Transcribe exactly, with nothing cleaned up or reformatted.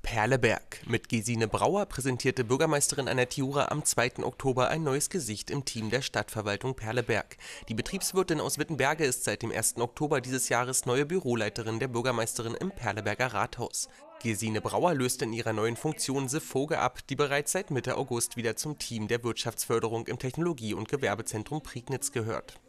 Perleberg. Mit Gesine Brauer präsentierte Bürgermeisterin Anna Tiura am zweiten Oktober ein neues Gesicht im Team der Stadtverwaltung Perleberg. Die Betriebswirtin aus Wittenberge ist seit dem ersten Oktober dieses Jahres neue Büroleiterin der Bürgermeisterin im Perleberger Rathaus. Gesine Brauer löste in ihrer neuen Funktion Sif Voge ab, die bereits seit Mitte August wieder zum Team der Wirtschaftsförderung im Technologie- und Gewerbezentrum Prignitz gehört.